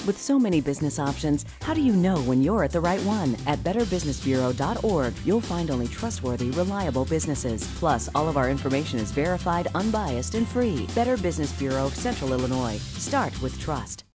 With so many business options, how do you know when you're at the right one? At betterbusinessbureau.org, you'll find only trustworthy, reliable businesses. Plus, all of our information is verified, unbiased, and free. Better Business Bureau of Central Illinois. Start with trust.